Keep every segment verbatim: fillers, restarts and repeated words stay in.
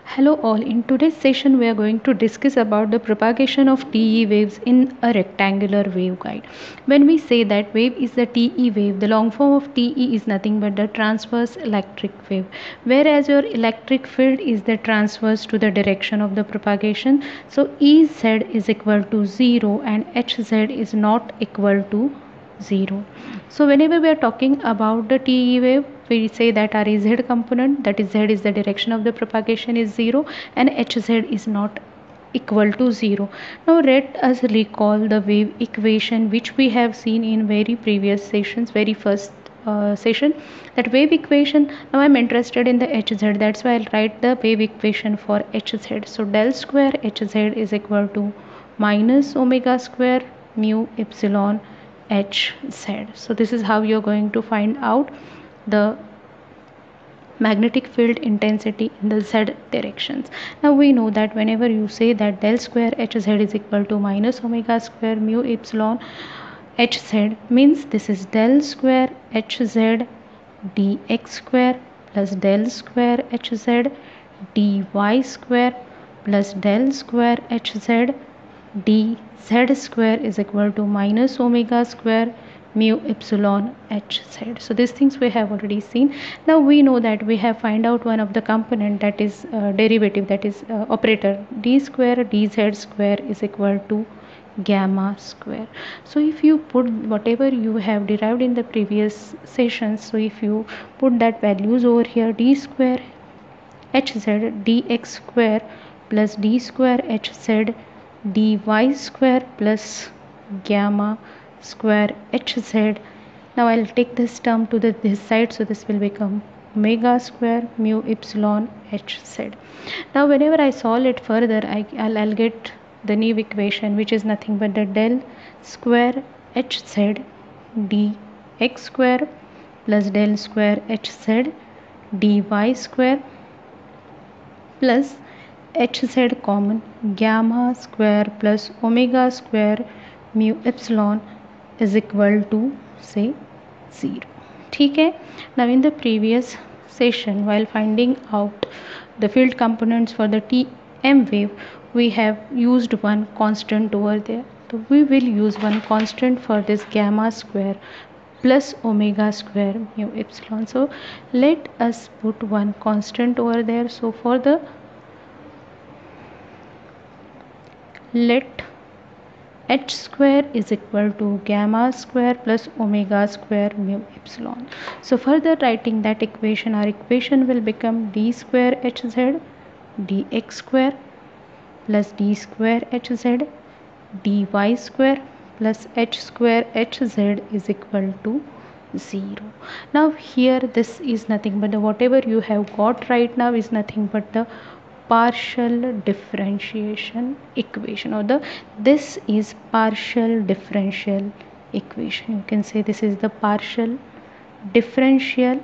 Hello all, in today's session we are going to discuss about the propagation of T E waves in a rectangular waveguide. When we say that wave is the T E wave, the long form of T E is nothing but the transverse electric wave, whereas your electric field is the transverse to the direction of the propagation. So E Z is equal to zero and H Z is not equal to zero. So whenever we are talking about the T E wave, we say that our Z component, that is Z is the direction of the propagation, is zero and Hz is not equal to zero. Now let us recall the wave equation which we have seen in very previous sessions, very first uh, session, that wave equation. Now I'm interested in the Hz, that's why I'll write the wave equation for Hz. So del square Hz is equal to minus omega square mu epsilon Hz. So this is how you're going to find out the magnetic field intensity in the z directions. Now we know that whenever you say that del square Hz is equal to minus omega square mu epsilon Hz, means this is del square Hz dx square plus del square Hz dy square plus del square Hz dz square is equal to minus omega square mu epsilon Hz. So these things we have already seen. Now we know that we have find out one of the component, that is uh, derivative, that is uh, operator d square dz square is equal to gamma square. So if you put whatever you have derived in the previous sessions, so if you put that values over here, d square Hz dx square plus d square Hz dy square plus gamma square Hz. Now I'll take this term to the this side, so this will become omega square mu epsilon Hz. Now whenever I solve it further, I, I'll, I'll get the new equation, which is nothing but the del square Hz dx square plus del square Hz dy square plus Hz common gamma square plus omega square mu epsilon is equal to say zero. Okay. Now in the previous session, while finding out the field components for the T M wave, we have used one constant over there. So we will use one constant for this gamma square plus omega square mu epsilon. So let us put one constant over there. So for the let h square is equal to gamma square plus omega square mu epsilon. So further writing that equation, our equation will become d square hz dx square plus d square hz dy square plus h square hz is equal to zero. Now here this is nothing but the whatever you have got right now is nothing but the partial differentiation equation, or the this is partial differential equation. You can say this is the partial differential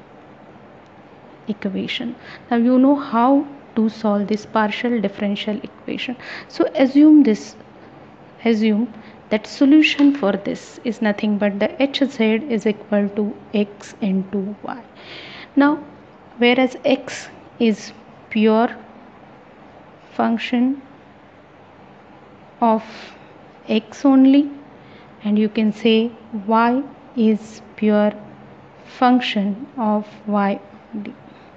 equation. Now you know how to solve this partial differential equation. So assume this assume that solution for this is nothing but the hz is equal to x into y. Now whereas x is pure function of x only, and you can say y is pure function of y only,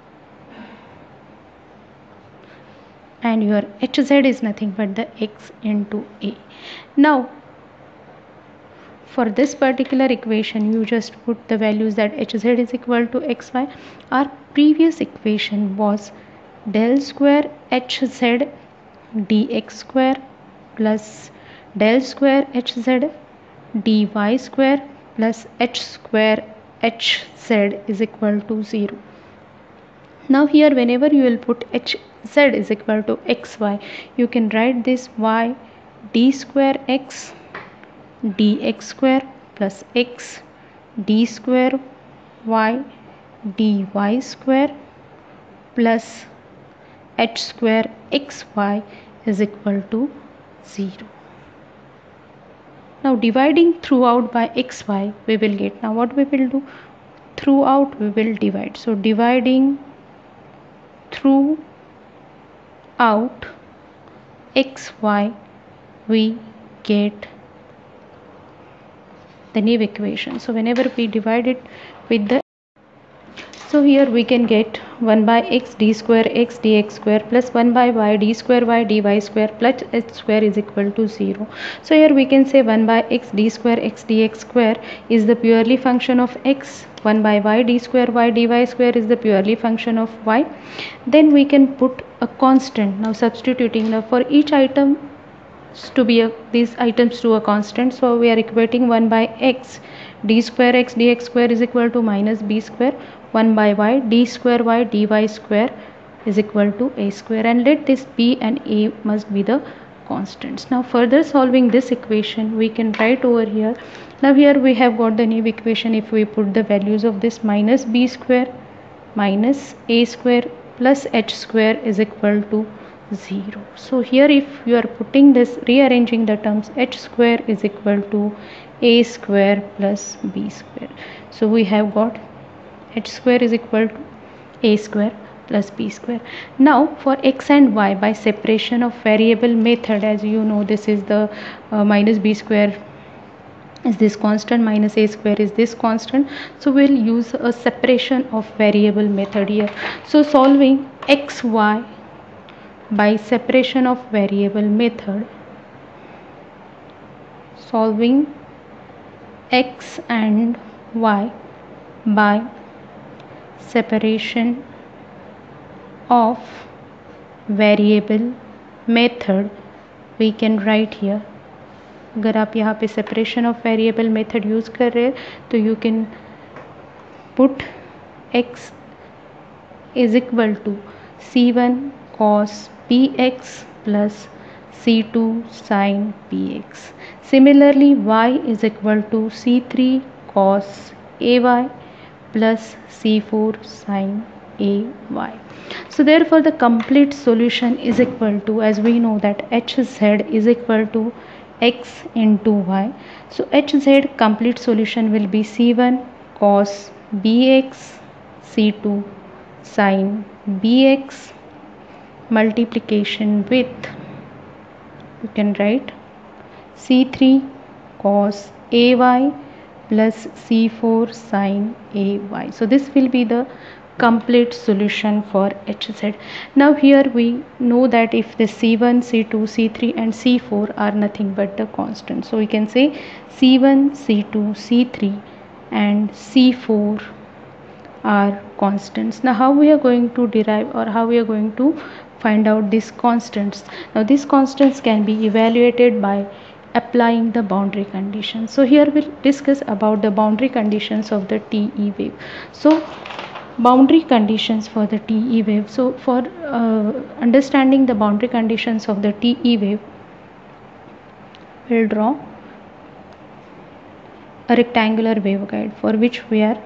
and your hz is nothing but the x into a. Now for this particular equation, you just put the values that hz is equal to xy. Our previous equation was del square hz dx square plus del square hz dy square plus h square hz is equal to zero. Now here whenever you will put hz is equal to xy, you can write this y d square x dx square plus x d square y dy square plus h square xy is equal to zero. Now dividing throughout by xy, we will get, now what we will do, throughout we will divide. So dividing through out xy, we get the Neve equation. So whenever we divide it with the, so here we can get one by x d square x dx square plus one by y d square y dy square plus h square is equal to zero. So here we can say one by x d square x dx square is the purely function of x, one by y d square y dy square is the purely function of y. Then we can put a constant. Now substituting, now for each item to be a, these items to a constant, so we are equating one by x d square x dx square is equal to minus b square, one by y d square y dy square is equal to a square, and let this b and a must be the constants. Now further solving this equation, we can write over here. Now here we have got the new equation. If we put the values of this, minus b square minus a square plus h square is equal to zero. So here if you are putting this, rearranging the terms, h square is equal to a square plus b square. So we have got h square is equal to a square plus b square. Now for x and y, by separation of variable method, as you know, this is the uh, minus b square is this constant, minus a square is this constant, so we'll use a separation of variable method here. So solving xy by separation of variable method, solving x and y by separation of variable method, we can write here. अगर आप यहाँ पे separation of variable method use कर रहे हैं तो you can put x is equal to C one cos px plus c two sin px. Similarly, y is equal to c three cos ay plus c four sin ay. So therefore the complete solution is equal to, as we know that hz is equal to x into y. So hz complete solution will be c one cos bx c two sin bx multiplication with, you can write c three cos ay plus c four sin ay. So this will be the complete solution for hz. Now here we know that if the c one, c two, c three and c four are nothing but the constant, so we can say c one, c two, c three and c four are constants. Now how we are going to derive, or how we are going to find out these constants? Now these constants can be evaluated by applying the boundary conditions. So here we'll discuss about the boundary conditions of the T E wave. So boundary conditions for the T E wave. So for uh, understanding the boundary conditions of the T E wave, we'll draw a rectangular waveguide for which we are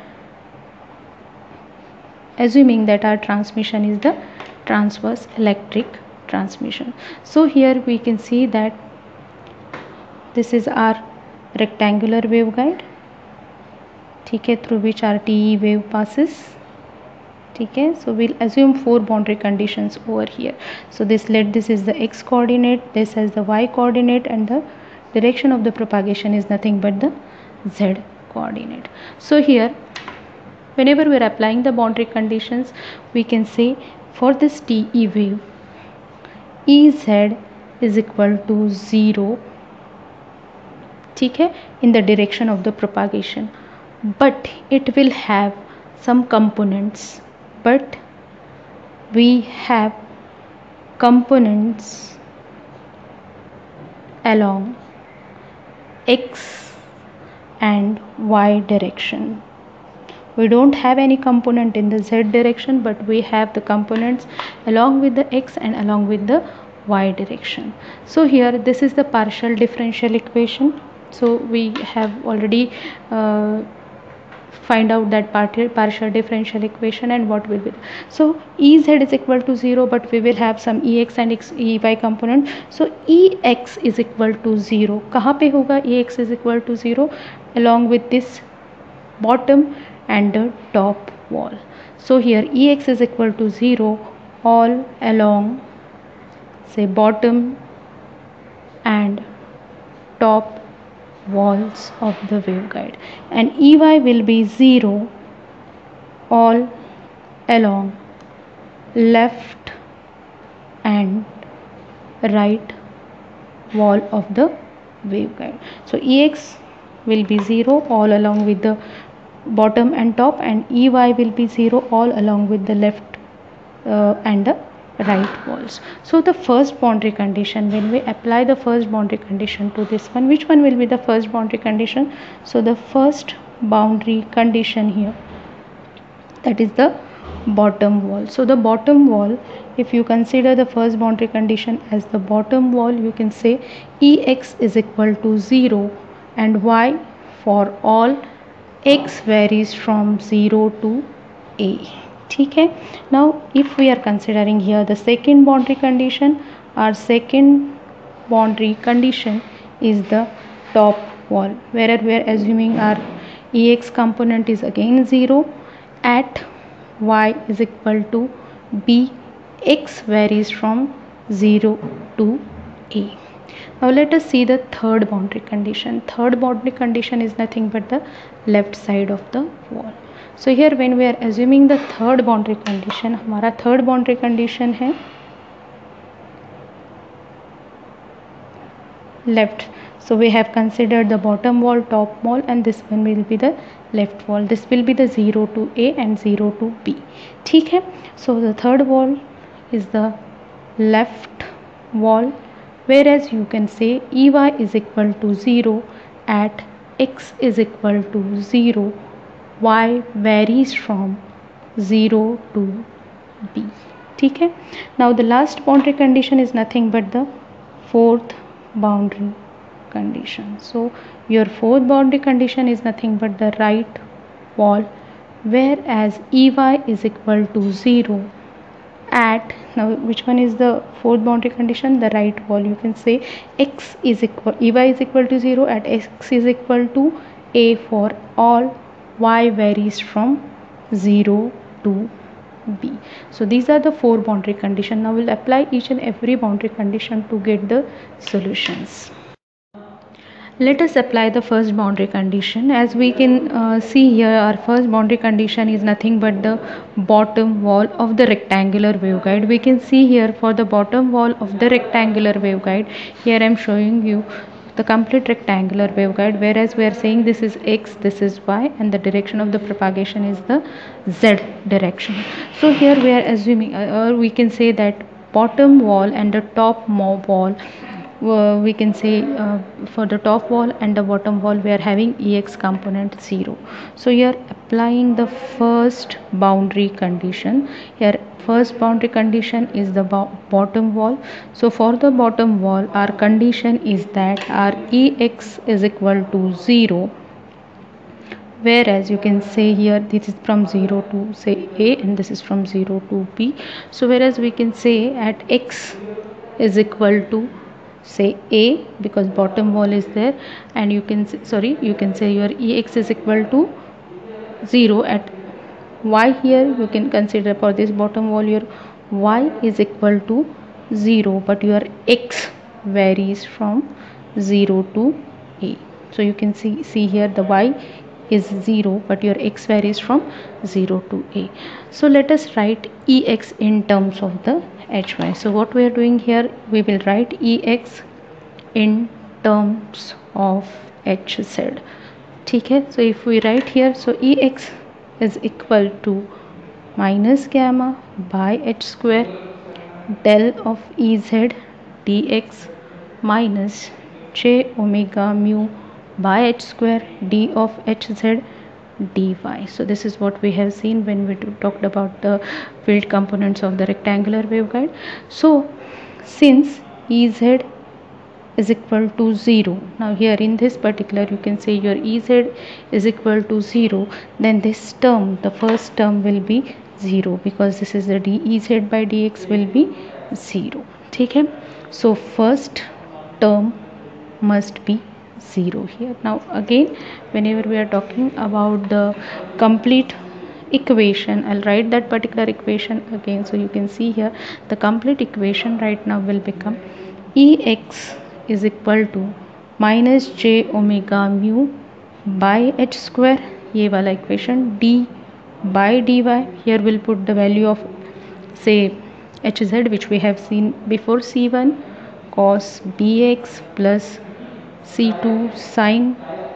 assuming that our transmission is the transverse electric transmission. So here we can see that this is our rectangular waveguide, ठीक है, through which our T E wave passes. ठीक है, so we'll assume four boundary conditions over here. So this, let this is the x coordinate, this has the y coordinate, and the direction of the propagation is nothing but the z coordinate. So here whenever we are applying the boundary conditions, we can say for this T E wave, E z is equal to zero, ठीक है, in the direction of the propagation, but it will have some components, but we have components along x and y direction. We don't have any component in the z direction, but we have the components along with the x and along with the y direction. So here this is the partial differential equation. So we have already uh, find out that partial partial differential equation and what will be. So Ez is equal to zero, but we will have some Ex and X, Ey component. So Ex is equal to zero. कहाँ पे होगा Ex is equal to zero? Along with this bottom and the top wall. So here Ex is equal to zero all along say bottom and top walls of the waveguide, and E Y will be zero all along left and right wall of the waveguide. So E X will be zero all along with the bottom and top, and E Y will be zero all along with the left uh, and the right walls. So the first boundary condition, when we apply the first boundary condition to this one, which one will be the first boundary condition? So the first boundary condition here, that is the bottom wall. So the bottom wall, if you consider the first boundary condition as the bottom wall, you can say E X is equal to zero and Y for all x varies from zero to a. Okay. Now if we are considering here the second boundary condition, our second boundary condition is the top wall, where we are assuming our Ex component is again zero at y is equal to b, x varies from zero to a. Now let us see the third boundary condition. Third boundary condition is nothing but the left side of the wall. So here when we are assuming the third boundary condition, हमारा third boundary condition है left. So we have considered the bottom wall, top wall, and this one will be the left wall. This will be the zero to a and zero to b. ठीक है. So the third wall is the left wall, whereas you can say E Y is equal to zero at x is equal to zero, y varies from zero to b. ठीक है. Now the last boundary condition is nothing but the fourth boundary condition. So your fourth boundary condition is nothing but the right wall, whereas E Y is equal to zero at, now which one is the fourth boundary condition? The right wall. You can say x is equal, E Y is equal to zero at x is equal to a for all y varies from zero to b. So these are the four boundary conditions. Now we'll apply each and every boundary condition to get the solutions. Let us apply the first boundary condition. As we can uh, see here, our first boundary condition is nothing but the bottom wall of the rectangular waveguide. We can see here for the bottom wall of the rectangular waveguide, here I am showing you the complete rectangular waveguide, whereas we are saying this is x, this is y, and the direction of the propagation is the z direction. So here we are assuming, uh, or we can say that bottom wall and the top wall, uh, we can say uh, for the top wall and the bottom wall we are having Ex component zero. So here applying the first boundary condition, here first boundary condition is the bo bottom wall. So for the bottom wall, our condition is that our Ex is equal to zero, whereas you can say here this is from zero to say a and this is from zero to b. So whereas we can say at x is equal to say a, because bottom wall is there, and you can say, sorry you can say your Ex is equal to zero at y. Here you can consider for this bottom wall your y is equal to zero, but your x varies from zero to a. So you can see see here the y is zero but your x varies from zero to a. So let us write Ex in terms of the Hy. So what we are doing here, we will write Ex in terms of Hz. ठीक है. So if we write here, so Ex is equal to minus gamma by h square del of Ez dx minus j omega mu by h square d of hz dy. So this is what we have seen when we talked about the field components of the rectangular waveguide. So since Ez is equal to zero, now here in this particular you can say your Ez is equal to zero, then this term, the first term will be zero, because this is the dEz by dx will be zero. ठीक है. So first term must be zero here. Now again, whenever we are talking about the complete equation. I'll write that particular equation again, so you can see here the complete equation right now will become Ex is equal to minus j omega mu by h square, ये वाला equation, d by dy. Here we'll put the value of say hz which we have seen before, c one cos bx plus c two sin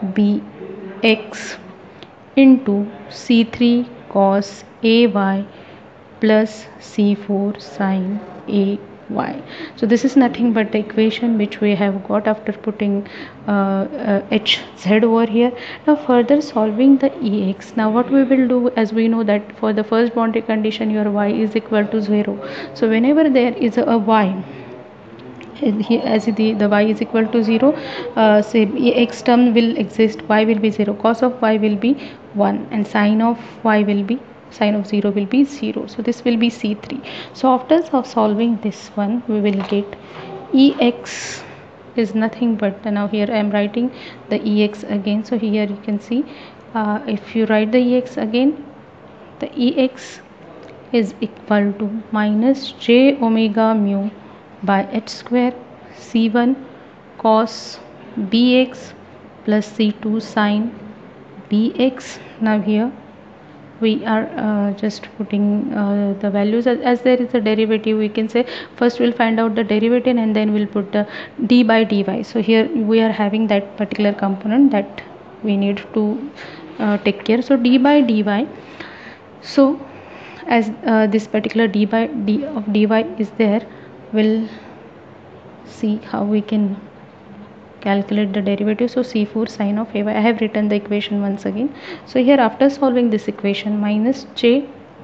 bx into c three cos ay plus c four sin ay. So this is nothing but the equation which we have got after putting uh, uh, hz over here. Now further solving the ex, now what we will do, as we know that for the first boundary condition your y is equal to zero. So whenever there is a, a y, here as the, the y is equal to zero, uh, say x term will exist, y will be zero, cos of y will be one, and sin of y will be, sin of zero will be zero. So this will be c three. So after solving this one, we will get ex is nothing but, now here I am writing the ex again. So here you can see, uh, if you write the ex again, the ex is equal to minus j omega mu by h square c one cos bx plus c two sin bx. Now here we are uh, just putting uh, the values as, as there is a derivative, we can say first we'll find out the derivative and then we'll put the d by dy. So here we are having that particular component that we need to uh, take care. So d by dy, so as uh, this particular d by d of dy is there, we'll see how we can calculate the derivative. So c four sin of ay, I have written the equation once again. So here after solving this equation, minus j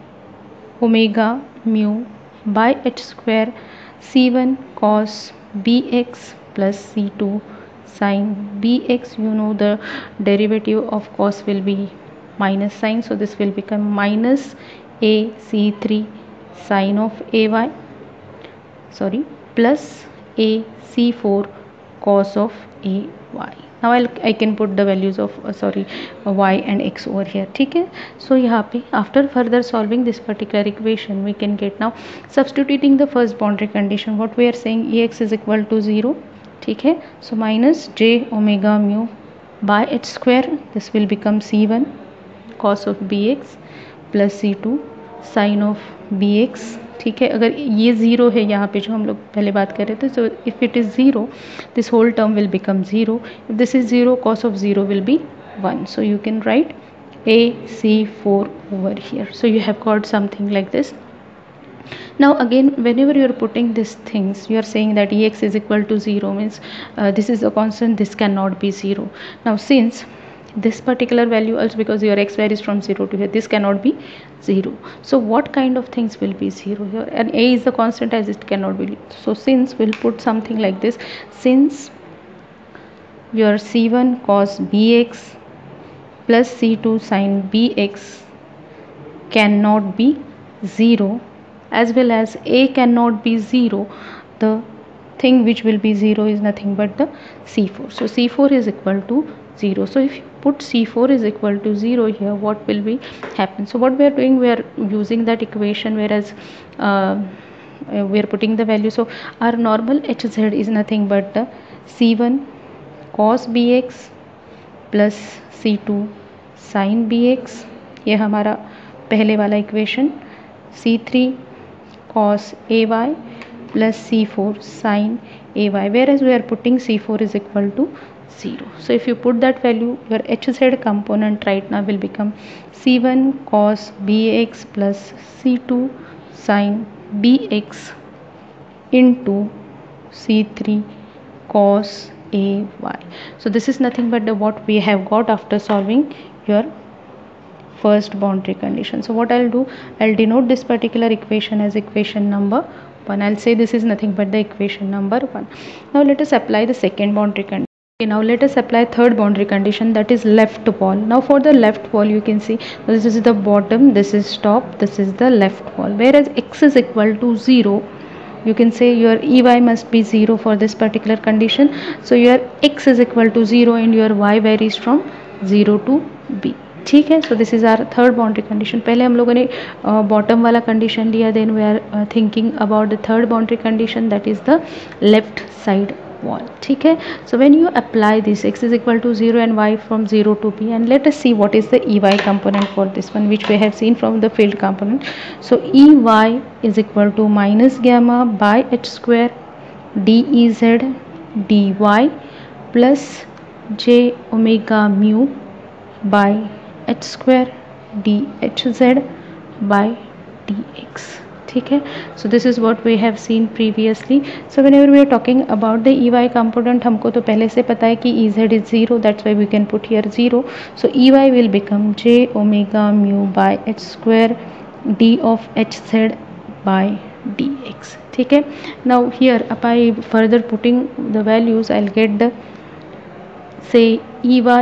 omega mu by h square c one cos bx plus c two sin bx, you know the derivative of cos will be minus sin, so this will become minus a c three sin of ay, sorry, plus a c four cos of ay. Now I'll, I can put the values of uh, sorry uh, y and x over here. Okay, so यहाँ पे after further solving this particular equation, we can get now substituting the first boundary condition, what we are saying ex is equal to zero. ठीक है, so minus j omega mu by h square, this will become c one cos of bx plus c two sin of bx. ठीक है, अगर ये zero है यहाँ पे जो हम लोग पहले बात कर रहे थे, so if it is zero this whole term will become zero, if this is zero cos of zero will be one. So you can write a c four over here. So you have got something like this. Now again, whenever you are putting these things, you are saying that ex is equal to zero, means uh, this is a constant, this cannot be zero. Now since this particular value also, because your x varies from zero to here, this cannot be zero. So what kind of things will be zero here? And a is the constant, as it cannot be. So since we'll put something like this, since your c one cos bx plus c two sin bx cannot be zero, as well as a cannot be zero, the thing which will be zero is nothing but the c four. So c four is equal to zero. So if you put c four is equal to zero here, what will be happen? So what we are doing, we are using that equation, whereas uh, we are putting the value. So our normal hz is nothing but the c one cos bx plus c two sin bx, ये हमारा पहले वाला equation, c three cos ay plus c four sin ay, whereas we are putting c four is equal to zero. So if you put that value, your hz component right now will become c one cos bx plus c two sin bx into c three cos ay. So this is nothing but the what we have got after solving your first boundary condition. So what I'll do, I'll denote this particular equation as equation number one. I'll say this is nothing but the equation number one. Now let us apply the second boundary condition. Okay, now let us apply third boundary condition, that is left wall. Now for the left wall, you can see this is the bottom, this is top, this is the left wall. Whereas x is equal to zero, you can say your ey must be zero for this particular condition. So your x is equal to zero and your y varies from zero to b. ठीक है. So this is our third boundary condition. पहले हम लोगों ने bottom uh, वाला condition लिया, then we are thinking about the third boundary condition, that is the left side wall. ठीक है. So when you apply this, x is equal to zero and y from zero to b, and let us see what is the ey component for this one, which we have seen from the field component. So ey is equal to minus gamma by h square dez dy plus j omega mu by h square dhz by dx. ठीक है. So this is what we have seen previously. So whenever we are talking about the ey component, हमको तो पहले से पता है कि ez is zero, that's why we can put here zero. So ey will become j omega mu by h square d of hz by dx. ठीक है. Now here if I further putting the values, I'll get the, say, ey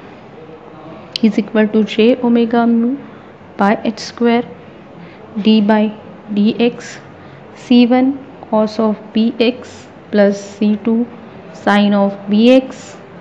is equal to j omega mu by h square d by dx, c one cos of bx plus c two sin of bx,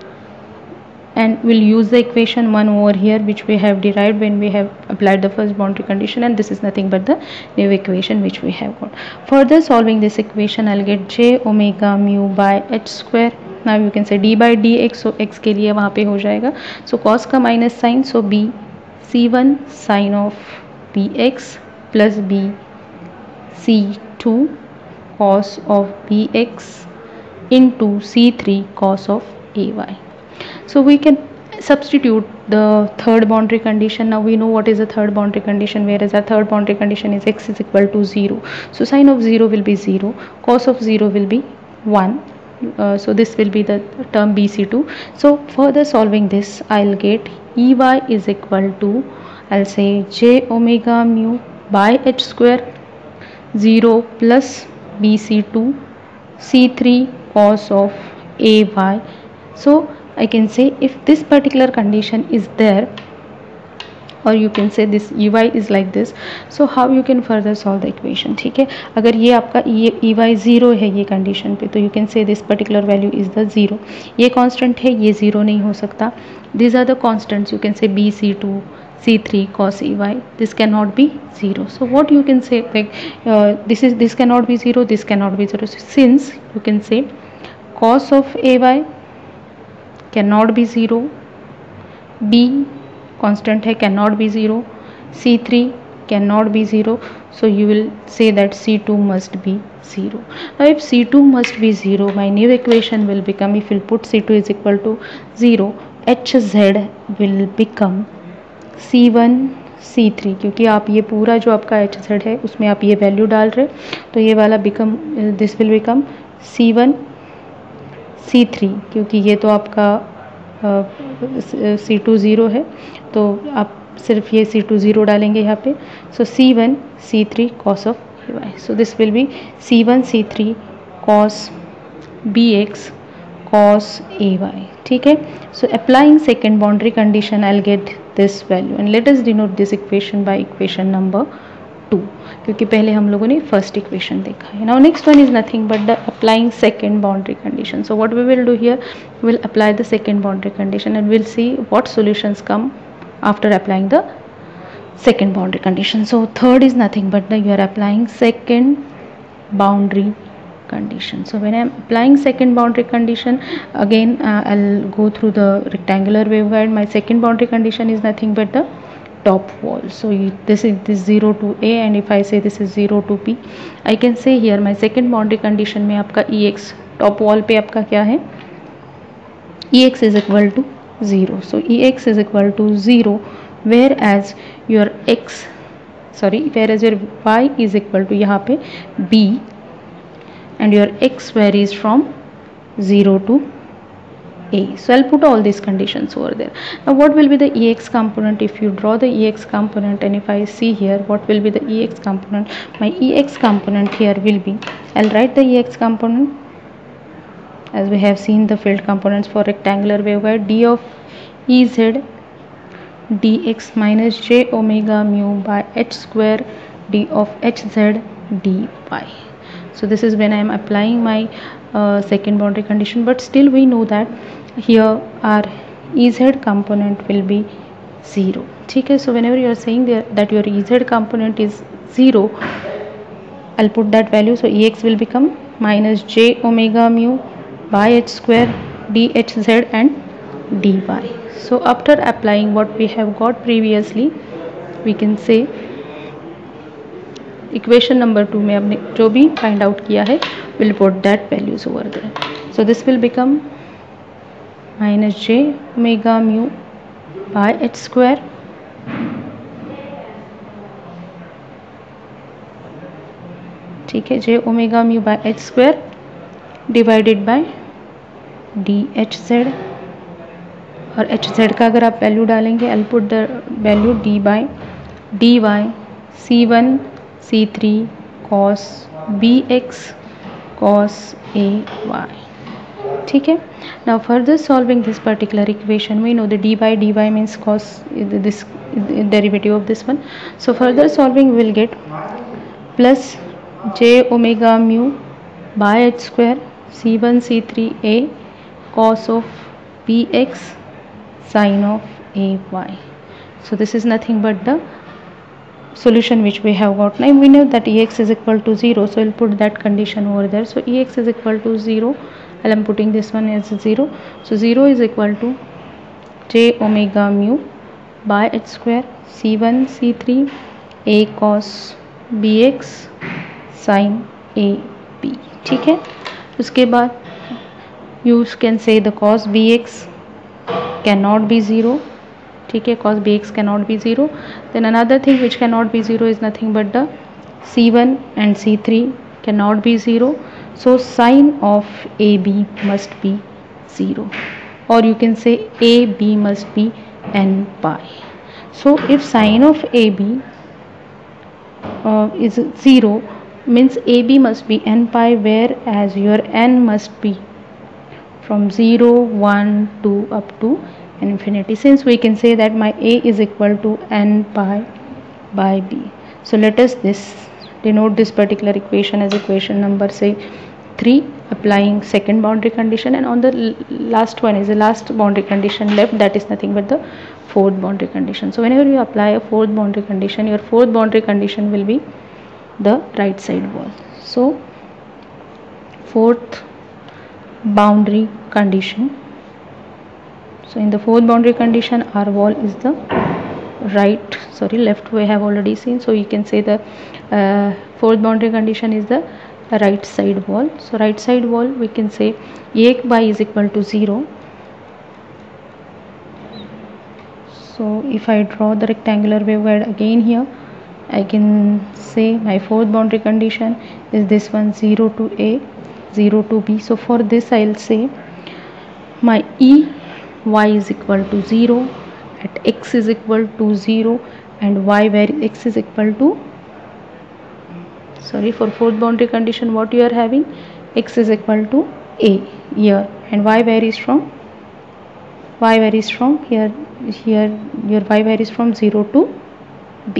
and we'll use the equation one over here which we have derived when we have applied the first boundary condition, and this is nothing but the new equation which we have got. Further solving this equation, I'll get j omega mu by h square. Now you can say d by dx, so x के लिए वहाँ पे हो जाएगा, so cos का minus sign, so b c one sin of bx plus b c two cos of bx into c three cos of ay. So we can substitute the third boundary condition. Now we know what is the third boundary condition, whereas our third boundary condition is x is equal to zero. So sin of zero will be zero, cos of zero will be one. Uh, so this will be the term b c two. So further solving this, I'll get ey is equal to, I'll say, j omega mu by h square zero plus b c two c three cos of ay. So I can say if this particular condition is there, or you can say this ey is like this, so how you can further solve the equation. ठीक है. अगर ये आपका ey zero है ये condition पे, तो you can say this particular value is the zero. ये कांस्टेंट है, ये ज़ीरो नहीं हो सकता. These are the constants. You can say b c two c three cos ay, this cannot be zero. So what you can say, like uh, this is this cannot be zero, this cannot be zero. So since you can say cos of ay cannot be zero, b constant है, cannot be zero, c three cannot be zero, so you will say that c two must be zero. Now if c two must be zero, my new equation will become, if you put c two is equal to zero, hz will become c one c three, क्योंकि आप ये पूरा जो आपका hz है उसमें आप ये वैल्यू डाल रहे, तो ये वाला become, this will become c one c three, क्योंकि ये तो आपका c two ज़ीरो है, तो आप सिर्फ ये c two ज़ीरो डालेंगे यहाँ पे. सो c one c three cos of ay, so this will be c one c three cos bx cos ay. ठीक है. So applying second boundary condition, I'll get this value, and let us denote this equation by equation number two, क्योंकि पहले हम लोगों ने first equation देखा है. Now next one is nothing but the applying second boundary condition. So what we will do here, will apply the second boundary condition and will see what solutions come after applying the second boundary condition. So third is nothing but the, you are applying second boundary condition. So when I am applying second boundary condition, again uh, I'll go through the rectangular waveguide. My second boundary condition is nothing but the top wall. So you, this is this zero to a, and if I say this is zero to b, I can say here my second boundary condition में आपका ex top wall पे आपका क्या है, ex is equal to zero. So ex is equal to zero, whereas your x sorry whereas your y is equal to यहाँ पे b, and your x varies from zero to a. So I'll put all these conditions over there. Now what will be the ex component? If you draw the ex component, and if I see here what will be the ex component, my ex component here will be, I'll write the ex component as we have seen the field components for rectangular waveguide. D of Ez dx minus j omega mu by h square d of hz dy. So this is when I am applying my uh, second boundary condition, but still we know that here our Ez component will be zero. ठीक है, so whenever you are saying that your Ez component is zero, I'll put that value. So Ex will become minus j omega mu by h square dHz and dy. So after applying what we have got previously, we can say equation number two में हमने जो भी find out किया है will put that values over there. So this will become minus J omega mu by H square ठीक है, J omega mu by H square divided by D H Z. और H Z का अगर आप value डालेंगे I will put the value D by D Y C one C three cos bx cos ay. ठीक है. Now further solving this particular equation, we know the d by dy means cos this derivative of this one. So further solving we will get plus j omega mu by h square c one c three a cos of bx sin of ay. So this is nothing but the solution which we have got. Now we know that Ex is equal to zero, so we'll put that condition over there. So Ex is equal to zero, and I'm putting this one as zero. So zero is equal to j omega mu by h square c one c three a cos bx sin ab. ठीक है, उसके बाद you can say the cos bx cannot be zero. ठीक है, cos bx cannot be zero. Then another thing which cannot be zero is nothing but the c one and c three cannot be zero. So sin of ab must be zero, or you can say ab must be n pi. So if sin of ab uh, is zero, means ab must be n pi, whereas your n must be from zero, one, two up to infinity. Since we can say that my a is equal to n pi by b, so let us this denote this particular equation as equation number say three, applying second boundary condition, and on the last one is the last boundary condition left, that is nothing but the fourth boundary condition. So whenever you apply a fourth boundary condition, your fourth boundary condition will be the right side wall. So fourth boundary condition, so in the fourth boundary condition our wall is the right, sorry left we have already seen, so you can say the uh, fourth boundary condition is the right side wall. So right side wall we can say Ax by is equal to zero. So if I draw the rectangular waveguide again here, I can say my fourth boundary condition is this one, zero to a, zero to b. So for this I will say my E y is equal to zero at x is equal to zero and y where x is equal to, sorry, for fourth boundary condition what you are having, x is equal to a here, and y varies from, y varies from here, here your y varies from zero to b,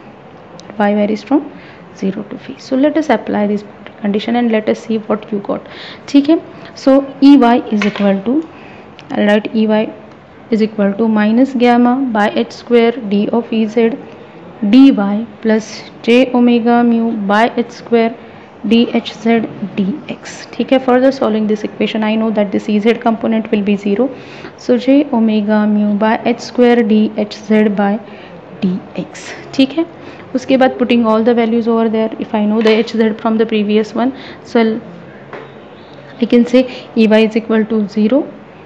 y varies from zero to b. So let us apply this condition and let us see what you got. ठीक है, so Ey is equal to, I'll write Ey is equal to minus gamma by h square d of Ez dy plus j omega mu by h square dhz dx. ठीक है, further solving this equation I know that this Ez component will be zero, so j omega mu by h square dhz by dx. ठीक है, उसके बाद putting all the values over there, if I know the hz from the previous one, so I can say Ey is equal to zero.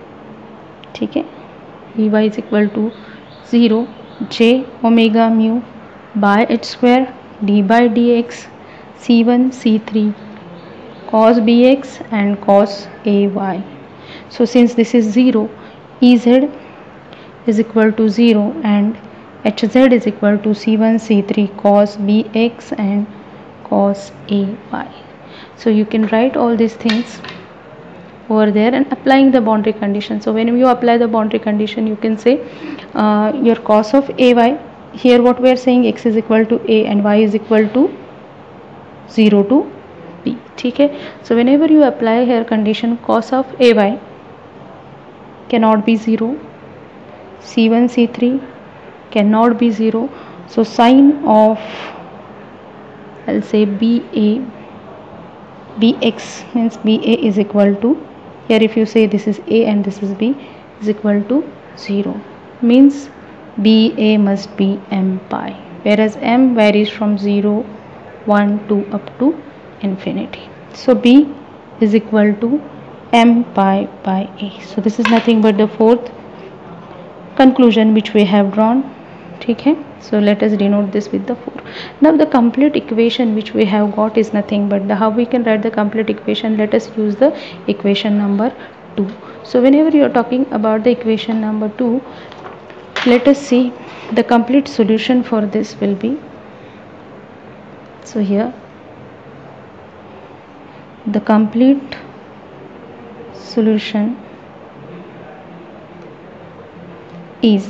ठीक है, Ey is equal to zero j omega mu by h square d by dx c one c three cos bx and cos ay. So since this is zero, Ez is equal to zero and hz is equal to c one c three cos bx and cos ay. So you can write all these things over there and applying the boundary condition. So when you apply the boundary condition, you can say uh, your cos of ay, here what we are saying, x is equal to a and y is equal to zero to b. ठीक है, so whenever you apply here condition, cos of ay cannot be zero, c one c three cannot be zero. So sine of, I'll say B A, Bx means B A is equal to, here if you say this is A and this is B, is equal to zero, means B A must be m pi, whereas m varies from zero, one, two up to infinity. So B is equal to m pi by A. So this is nothing but the fourth conclusion which we have drawn. Okay, so let us denote this with the four. Now the complete equation which we have got is nothing but the, how we can write the complete equation. Let us use the equation number two. So whenever you are talking about the equation number two, let us see the complete solution for this will be, so here the complete solution is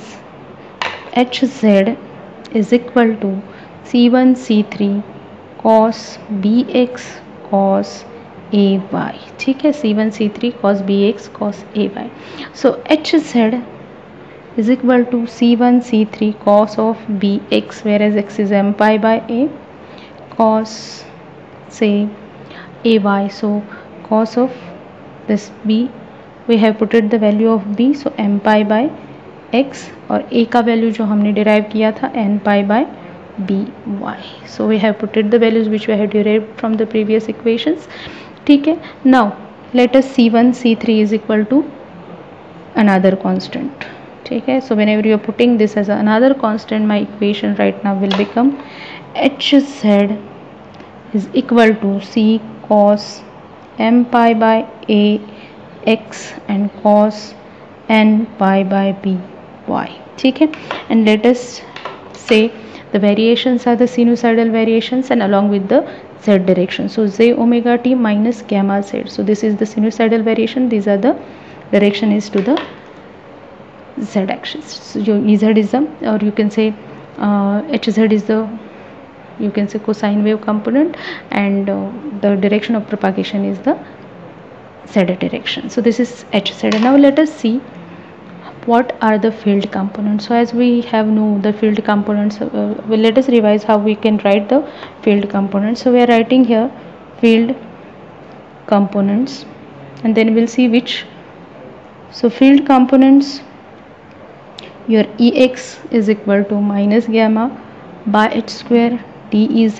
Hz is equal to C one C three cos Bx cos Ay. ठीक है, C one C three cos Bx cos Ay. So Hz is equal to C one C three cos of Bx, whereas x is m pi by A, cos say Ay. So cos of this B, we have put it the value of B, so m pi by x, और a का value जो हमने derive किया था n pi by by. So we have put it the values which we have derived from the previous equations. ठीक है, now let us C one C three is equal to another constant. ठीक है, so whenever you are putting this as another constant, my equation right now will become Hz is equal to C cos m pi by A x and cos n pi by b y. ठीक है, and let us say the variations are the sinusoidal variations and along with the z direction. So j omega t minus gamma z. So this is the sinusoidal variation, these are the direction is to the z axis. So your Ez is the, or you can say uh, Hz is the, you can say cosine wave component, and uh, the direction of propagation is the z direction. So this is Hz. Now let us see what are the field components. So as we have know the field components, uh, well, let us revise how we can write the field components. So we are writing here field components, and then we'll see which. So field components, your Ex is equal to minus gamma by h square dEz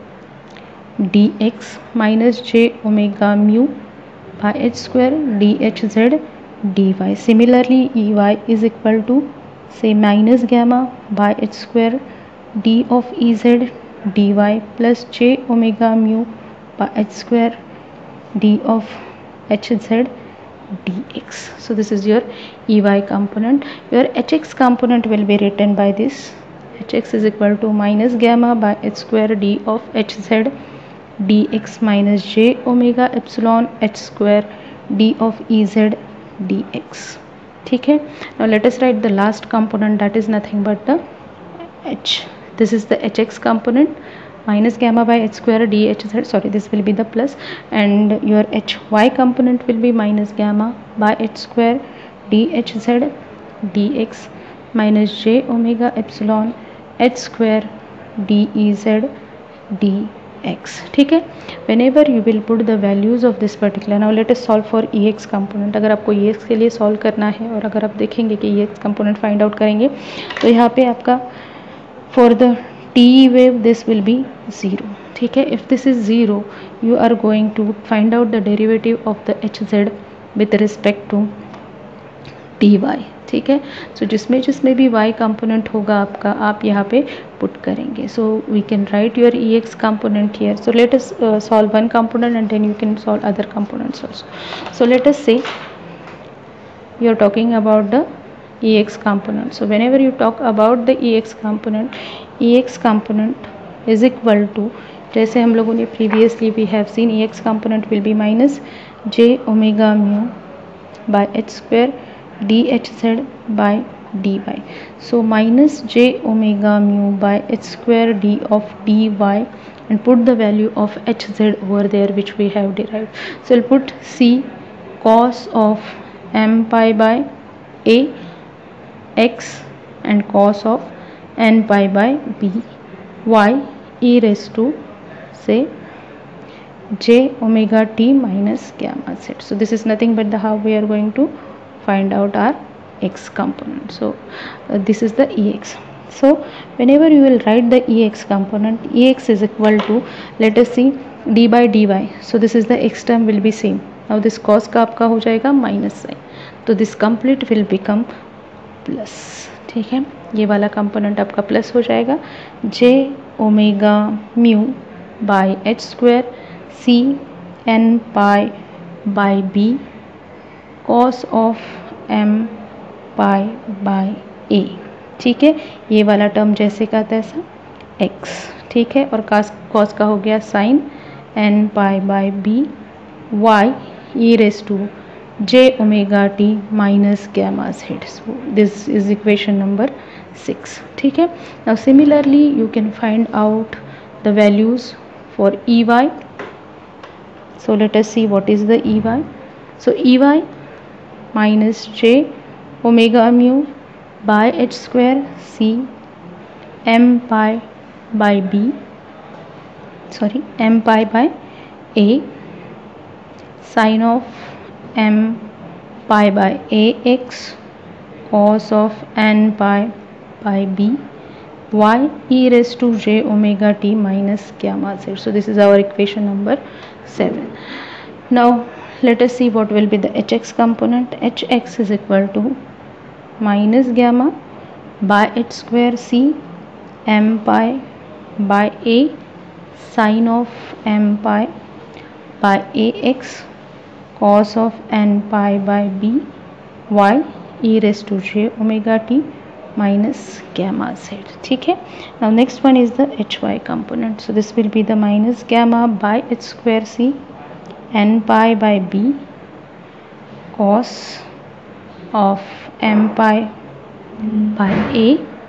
dx minus j omega mu by h square dhz dy. Similarly, Ey is equal to say minus gamma by h square d of Ez dy plus j omega mu by h square d of hz dx. So this is your Ey component. Your Hx component will be written by this. Hx is equal to minus gamma by h square d of hz dx minus j omega epsilon h square d of Ez dx. ठीक है, now let us write the last component, that is nothing but the h. This is the Hx component, minus gamma by h square dhz, sorry, this will be the plus, and your Hy component will be minus gamma by h square dhz dx minus j omega epsilon h square dEz dx. ठीक है, whenever you will put the values of this particular, now let us solve for Ex component. अगर आपको Ex के लिए solve करना है और अगर आप देखेंगे कि Ex component find out करेंगे तो यहाँ पे आपका for the T E wave this will be zero. ठीक है, if this is zero you are going to find out the derivative of the Hz with respect to dy. ठीक है, सो so, जिसमें जिसमें भी y कंपोनेंट होगा आपका आप यहाँ पे पुट करेंगे. So we can write your Ex component here. So let us uh, solve one component and then you can solve other components also. So let us say you are talking about the Ex component. So whenever you talk about the Ex component, Ex component is equal to, जैसे हम लोगों ने previously we have seen Ex component will be minus j omega mu by h square dhz by dy. So minus j omega mu by h square d of dy and put the value of hz over there which we have derived. So we'll put c cos of m pi by a x and cos of n pi by b y e raised to say j omega t minus gamma z. So this is nothing but the how we are going to find out our x component. So uh, this is the ex. So whenever you will write the ex component, ex is equal to, let us see, d by dy. So this is the x term will be same. Now this cos का आपका हो जाएगा minus sign, तो this complete will become plus. ठीक है, ये वाला component आपका प्लस हो जाएगा. J omega mu by H square C N pi by B cos of M pi by A. ठीक है, ये वाला टर्म जैसे का तैसा एक्स. ठीक है, और कास कॉस का हो गया sine N pi by B Y E raise to j omega t minus gamma z. So this is equation number six. ठीक है, now similarly you can find out the values for ey. So let us see what is the ey. So ey minus j omega mu by h square c m pi by b sorry m pi by a sin of m pi by ax cos of n pi by b y e raised to j omega t minus gamma z. So this is our equation number seven. Now let us see what will be the hx component. Hx is equal to minus gamma by h square c m pi by a sin of m pi by ax cos of n pi by b y e raised to j omega t minus gamma z. ठीक है, now next one is the hy component. So this will be the minus gamma by h square c n pi by b cos of m pi by a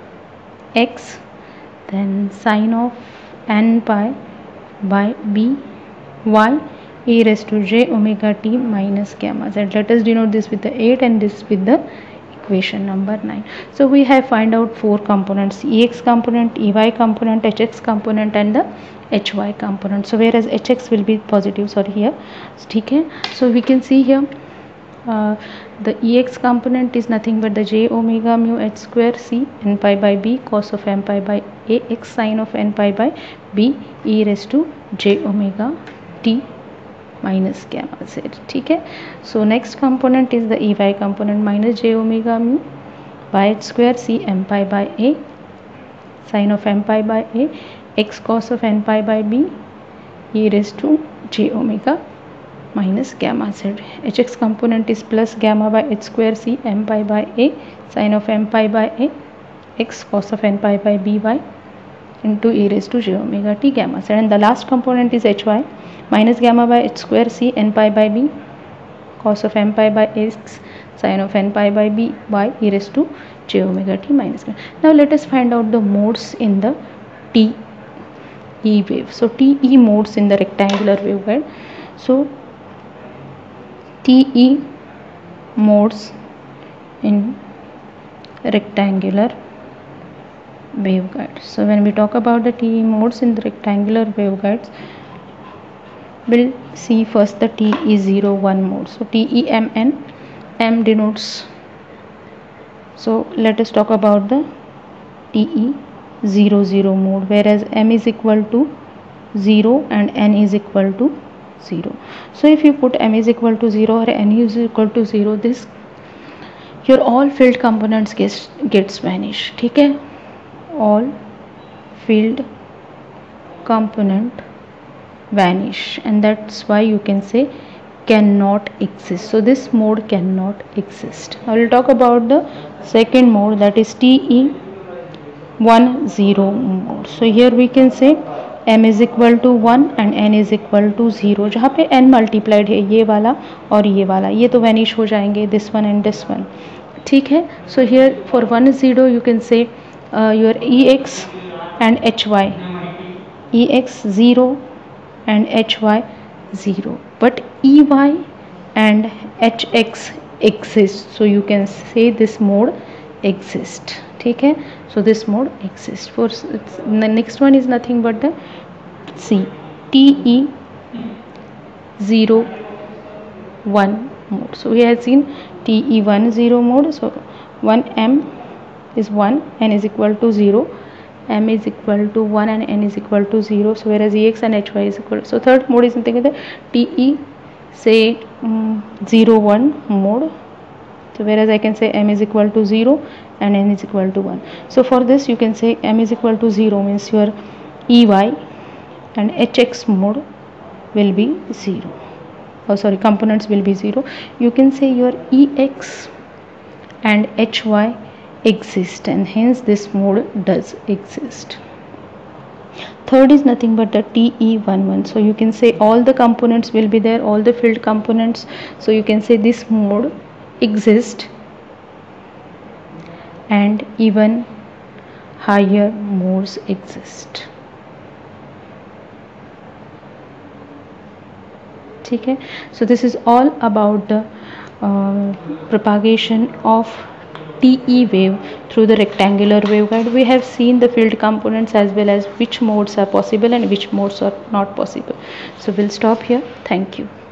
x then sin of n pi by b y e raised to j omega t minus gamma z. Let us denote this with the eight and this with the equation number nine. So we have find out four components: ex component, ey component, hx component and the hy component. So whereas hx will be positive, sorry here. ठीक है, so we can see here uh, the ex component is nothing but the j omega mu h square c n pi by b cos of m pi by a x sin of n pi by b e raised to j omega t minus gamma z. ठीक है, so next component is the ey component minus j omega mu by h square c m pi by a sin of m pi by a x cos of n pi by b e raised to j omega minus gamma z. Hx component is plus gamma by h square c m pi by a sin of m pi by a x cos of n pi by b y into e raised to j omega t gamma z. And the last component is hy minus gamma by h square c n pi by b cos of m pi by x sin of n pi by b y e raised to j omega t minus gamma. Now let us find out the modes in the T E wave. So T E modes in the rectangular waveguide. So T E modes in rectangular waveguide. So when we talk about the T E modes in the rectangular waveguides, we'll see first the T E zero one mode. So T E M N, M denotes, so let us talk about the T E zero zero mode, whereas M is equal to zero and N is equal to zero. So if you put M is equal to zero or N is equal to zero, this your all field components gets gets vanish. ठीक है, all field component vanish, and that's why you can say cannot exist. So this mode cannot exist. I will talk about the second mode, that is T E one zero mode. So here we can say m is equal to one and n is equal to zero. जहाँ पे n multiplied है, ये वाला और ये वाला, ये तो vanish हो जाएंगे, this one and this one. ठीक है, so here for one zero you can say uh, your ex and hy, ex zero and hy zero, but ey and hx exists, so you can say this mode exists. ठीक है, So this mode exists. For the next one is nothing but the C, T E zero one mode. So we have seen T E one zero mode. So one M is one, N is equal to zero, M is equal to one and N is equal to zero. So whereas E X and H Y is equal. So third mode is something like the T E say um, zero one mode. So whereas I can say M is equal to zero and N is equal to one. So for this you can say M is equal to zero means your E Y and H X mode will be zero. Oh sorry, components will be zero. You can say your E X and H Y exist, and hence this mode does exist. Third is nothing but the T E eleven. So you can say all the components will be there, all the field components. So you can say this mode exist, and even higher modes exist. Okay, so this is all about the uh, propagation of T E wave through the rectangular waveguide. We have seen the field components as well as which modes are possible and which modes are not possible. So we'll stop here. Thank you.